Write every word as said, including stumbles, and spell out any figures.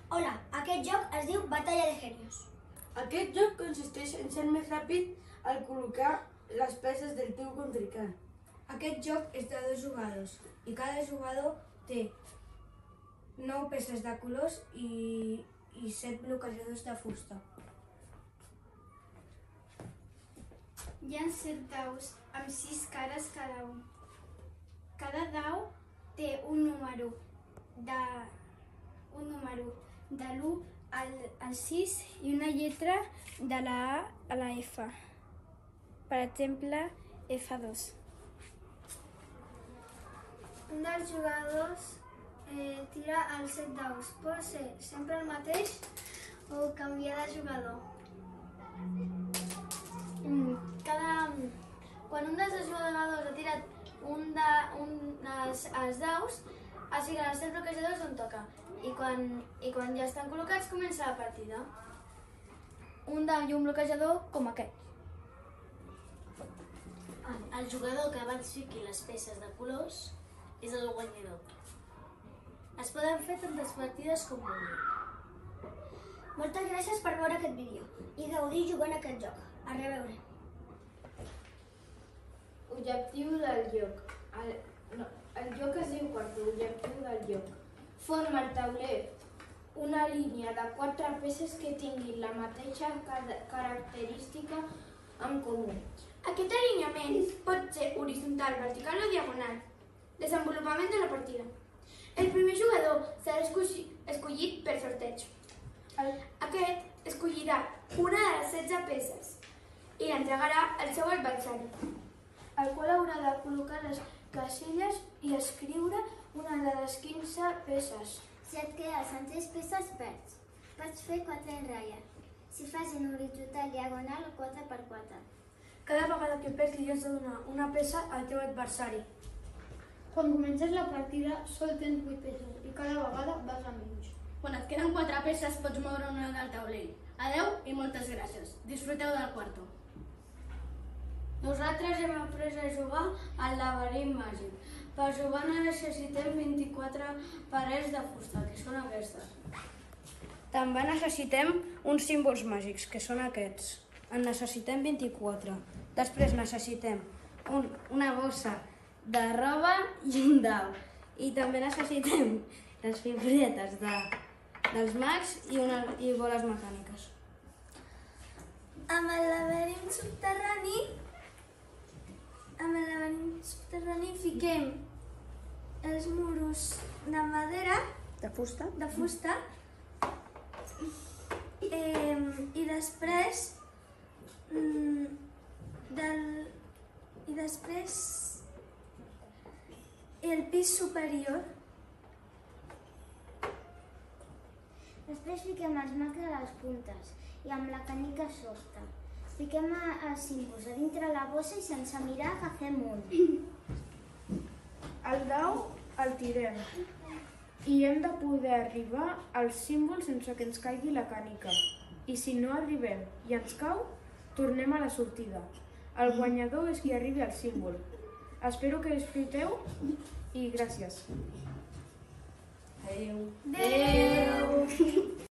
Hola, aquest joc es diu Batalla de Genios. Aquest joc consisteix en ser més ràpid al col·locar les peces del teu contrincant. Aquest joc és de dos jugadors i cada jugador té nou peces de colors i, i set bloquejadors de fusta. Hi ha set daus amb sis cares cada un. Cada dau té un número de, un número de l'u al, al sis i una lletra de la A a la F. Per exemple, F dos. Un dels jugadors eh, tira els set daus. Pot ser sempre el mateix o canviar de jugador. Cada, quan un dels dos jugadors ha tirat un, de, un dels els daus, es fiquen els set bloquejadors on toca. I quan, I quan ja estan col·locats, comença la partida. Un dau i un bloquejador com aquest. El jugador que abans fiqui les peces de colors és el guanyador. Es poden fer tantes partides com vulguin. Moltes gràcies per veure aquest vídeo i gaudir jugant a aquest joc. A reveure. Objectiu del joc. El, no, el joc es diu quarto. Objectiu del joc. Forma el tauler una línia de quatre peces que tinguin la mateixa característica en comú. Aquest alineament pot ser horitzontal, vertical o diagonal. Desenvolupament de la partida. El primer jugador serà escollit per sorteig. Aquest escollirà una de les setze peces i l'entregarà al seu adversari, el qual haurà de col·locar les caselles i escriure una de les quinze peces. Si et quedes amb tres peces, perds. Pots fer quatre ratlles. Si fas en horitzontal diagonal, quatre per quatre. Cada vegada que perds li has de donar una peça al teu adversari. Quan comences la partida, sol tens vuit peces i cada vegada vas a menys. Quan et queden quatre peces, pots moure una del taulell. Adeu i moltes gràcies. Disfruteu del quarto. Nosaltres hem après a jugar al laberint màgic. Per jugar necessitem vint-i-quatre parets de fusta, que són aquestes. També necessitem uns símbols màgics, que són aquests. En necessitem vint-i-quatre. Després necessitem un, una bossa de roba i un dau. I també necessitem les figuretes de, dels mags i, una, i boles mecàniques. Amb el laberint subterrani, amb el laberint subterrani fiquem els muros de madera, De fusta? de fusta, eh, i després mm, del, i després el pis superior. Després fiquem els mags a les puntes i amb la canica sota. Fiquem els símbols a dintre la bossa i sense mirar agafem un. El dau el tirem i hem de poder arribar al símbol sense que ens caigui la cànica. I si no arribem i ens cau, tornem a la sortida. El guanyador és qui arribi al símbol. Espero que disfruteu i gràcies. Adéu. Adéu!